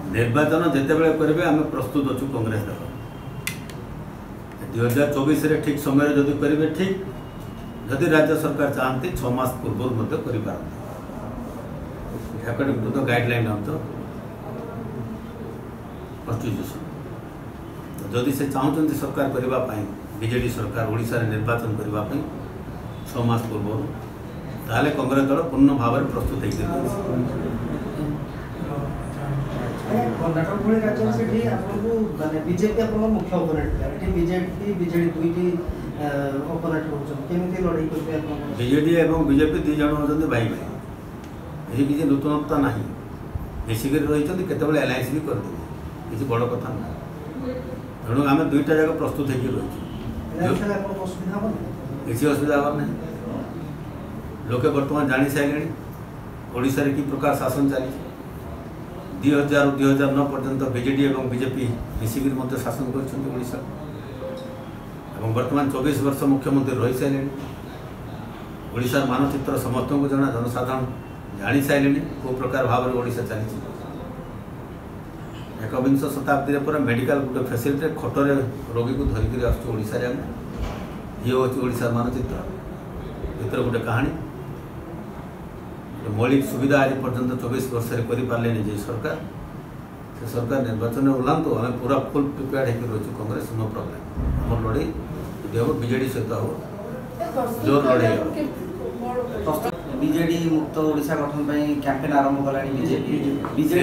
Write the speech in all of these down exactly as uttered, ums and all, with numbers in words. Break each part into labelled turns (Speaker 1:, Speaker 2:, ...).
Speaker 1: निर्वाचन जितेबाला करेंगे आम प्रस्तुत अच्छु कांग्रेस दल दुई हजार चौबीस ठीक समय जदि करेंगे ठीक जदि राज्य सरकार चाहती छमास पूर्व according to the guideline of the constitution जदि से चाहते सरकार करने बीजेडी सरकार ओडिशा रे निर्वाचन करने छमास पूर्व ताले कांग्रेस दल पूर्ण भाव में प्रस्तुत होकर
Speaker 2: कर्नाटक भली राज्य से बीजेपी आप मुख्य ओपोनेंट बीजेपी बीजेडी दुईटी ओपोनेंट होती लड़ाई करेंगे
Speaker 1: बीजेडी और बीजेपी दुई जन होती भाई भाई ये किसी नूतनता ना मिसिक रही केतबे एलायंस भी करदे किसी बड़ कथा ना तेणु आम दुईटा जगह प्रस्तुत होकर किसी असुविधा हमार ना लोके बर्तमान जानी सारे ओडिशा रे कि प्रकार शासन चली दुई हजार दुई हजार नौ पर्यंत बीजेडी और बीजेपी मिसिक शासन कर बर्तमान चौबीस वर्ष मुख्यमंत्री रही सारे ओडिशार मानचित्र समस्त को जना जनसाधारण जानी सारे कौ प्रकार भाव में ओडिशा चली एकविंश शताब्दी पूरा मेडिकल गोटे फैसिलिटी खटरे रोगी को धरिक आसोशा ये हूँ ओडिशार मानचित्र भर गोटे कहानी मौलिक सुविधा आज पर्यंत चौबीस वर्ष कर पारे जे सरकार से सरकार निर्वाचन में ओह्लांतु आम पूरा फुल प्रिपेयर होकर रही कांग्रेस नो प्रॉब्लम आम लड़े यदि हम बीजेडी सहित हम जोर लड़े
Speaker 2: बीजेडी मुक्त ओडिशा गठन पर कैंपेन आरंभ कला बीजेपी बीजेडी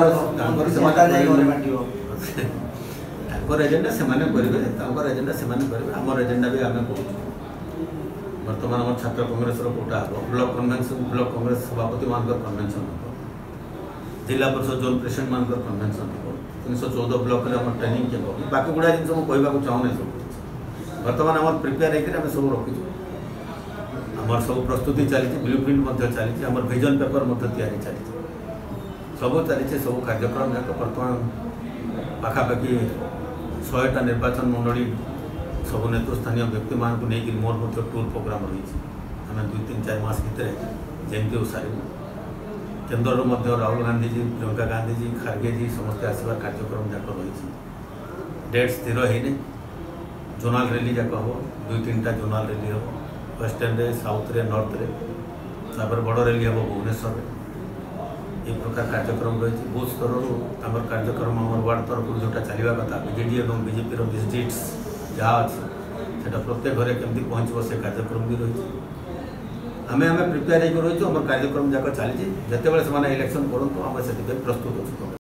Speaker 1: एजेंडा से करेंगे एजेंडा से करेंगे आम एजेंडा भी आम कहूँ बर्तमान आम छात्र कांग्रेस कोटा हम ब्लॉक कन्वेंशन ब्लॉक कांग्रेस सभापति मान कन्वेंशन हम जिला परिषद जोन प्रेसिडेंट मान कन्वेंशन हम तीन सौ चौदह ब्लॉक में ट्रेनिंग के बाकी गुड़ा जिन सब कहूँ चाहूना सब बर्तमान आम प्रिपेयर होकर सब रखीचु आमर सब प्रस्तुति चली ब्लू प्रिंट चली आम विजन पेपर तैयारी चली सब चली सब कार्यक्रम जाक बर्तमान पाखापाखि शहेटा निर्वाचन मंडली सब नेतृस्थानीय व्यक्ति मान को लेकिन मोर टूर प्रोग्राम रही आम दुई तीन चार मास भितर जमी सारू केन्द्र राहुल गांधी जी प्रियंका गांधी जी खारगे जी समस्ते आसबार कार्यक्रम जाक रही डेट स्थिर होने जोनाल रैली जाक हम दुई तीन टा जोनाल रैली हम वेस्टर्न रे साउथ रे नॉर्थ रे तापर बड़ रैली हम भुवनेश्वर ये प्रकार कार्यक्रम रही बूथ स्तर आम कार्यक्रम आम वार्ड तरफ जोटा चलवा कथा बीजेडी और बीजेपी विजिट्स जहाँ अच्छे से प्रत्येक घरे केमती पहुँचब से कार्यक्रम भी रही आम आम प्रिपेयर होकर रही आम कार्यक्रम जाक चली जिते बड़े इलेक्शन पड़ू आम से प्रस्तुत अच्छे।